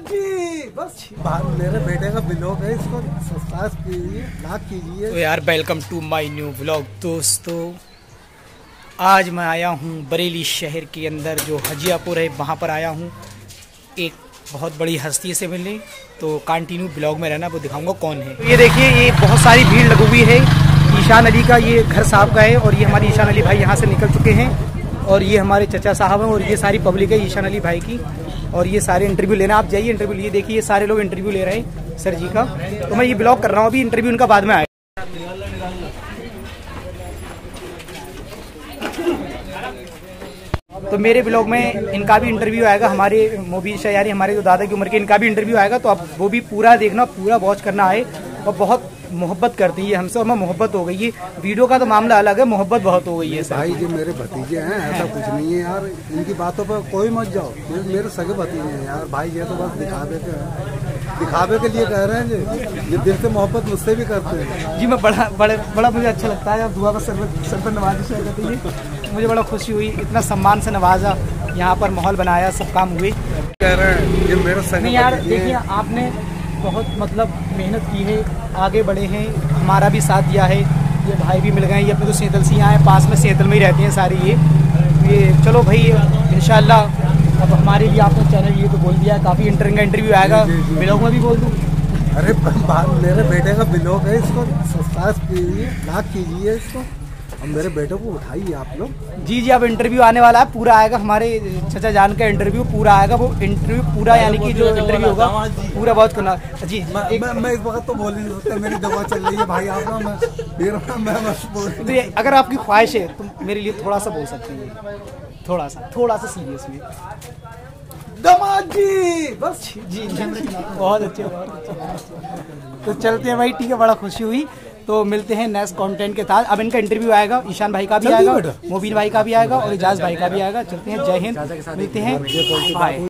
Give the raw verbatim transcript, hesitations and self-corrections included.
जी बस मेरे बेटे का ब्लॉग है, इसको सब्सक्राइब कीजिए, लाइक कीजिए। तो यार welcome to my new vlog. दोस्तों आज मैं आया हूँ बरेली शहर के अंदर जो हजियापुर है, वहाँ पर आया हूँ एक बहुत बड़ी हस्ती से मिलने। तो कंटिन्यू ब्लॉग में रहना, वो दिखाऊंगा कौन है। तो ये देखिए, ये बहुत सारी भीड़ लगी हुई है। ईशान अली का ये घर साहब का है और ये हमारे ईशान अली भाई यहाँ से निकल चुके हैं और ये हमारे चचा साहब हैं और ये सारी पब्लिक है ईशान अली भाई की। और ये सारे इंटरव्यू लेना, आप जाइए इंटरव्यू लिए। देखिए ये सारे लोग इंटरव्यू ले रहे हैं सर जी का। तो मैं ये ब्लॉग कर रहा हूँ, अभी इंटरव्यू उनका बाद में आएगा। तो मेरे ब्लॉग में इनका भी इंटरव्यू आएगा, हमारे मोबी शायरी हमारे जो दादा की उम्र के, इनका भी इंटरव्यू आएगा। तो आप वो भी पूरा देखना, पूरा वॉच करना है। और बहुत मोहब्बत करती है हमसे और मैं मोहब्बत हो गई है। वीडियो का तो मामला अलग है, मोहब्बत बहुत हो गई है सर। भाई जी मेरे भतीजे हैं, ऐसा कुछ नहीं है यार, इनकी बातों पर कोई मत जाओ। मेरे, मेरे सगे भतीजे हैं यार। भाई ये तो बस दिखावे के दिखावे के लिए कह रहे हैं जी, ये दिल से मोहब्बत मुझसे भी करते हैं जी। मैं बड़ा बड़े बड़ा मुझे अच्छा लगता है आप दुआ पर सर सर पर नवाजी शेयर करते हैं। मुझे बड़ा खुशी हुई, इतना सम्मान से नवाजा, यहाँ पर माहौल बनाया, सब काम हुए। कह रहे हैं ये मेरे सगे यार देखिए, आपने बहुत मतलब मेहनत की है, आगे बढ़े हैं, हमारा भी साथ दिया है। ये भाई भी मिल गए, ये अपने तो सेंतल से यहाँ है, पास में सेंतल में ही रहते हैं सारी। ये ये चलो भाई, इंशाल्लाह अब हमारे लिए आपने चैनल ये तो बोल दिया, काफ़ी इंटरेस्टिंग का इंटरव्यू आएगा। ब्लॉग में भी बोल दूँ। अरे मेरे बेटे का ब्लॉग है, इसको सब्सक्राइब कीजिए, लाइक कीजिए इसको और मेरे बेटे को उठाइए आप लोग। जी जी, अब इंटरव्यू आने वाला है, पूरा आएगा। हमारे चचा जान का इंटरव्यू पूरा आएगा। वो इंटरव्यू पूरा यानी कि जो इंटरव्यू होगा पूरा बहुत करना जी। मैं, एक... मैं, मैं इस वक्त तो बोल नहीं सकता, मेरी दवा चल रही है भाई। आप ना मैं मैं बस बोल तो ये अगर आपकी ख्वाहिश है तो मेरे लिए थोड़ा सा बोल सकते हैं, थोड़ा सा थोड़ा सा सीरियस में। दमाद जी बस जी जी, बहुत अच्छे बहुत अच्छे। तो चलते हैं भाई, ठीक है, बड़ा खुशी हुई। तो मिलते हैं नेक्स्ट कंटेंट के साथ। अब इनका इंटरव्यू आएगा, ईशान भाई का भी आएगा, मोबिन भाई का भी आएगा और इजाज भाई का भी आएगा। चलते हैं, जय हिंद, मिलते हैं, बाय।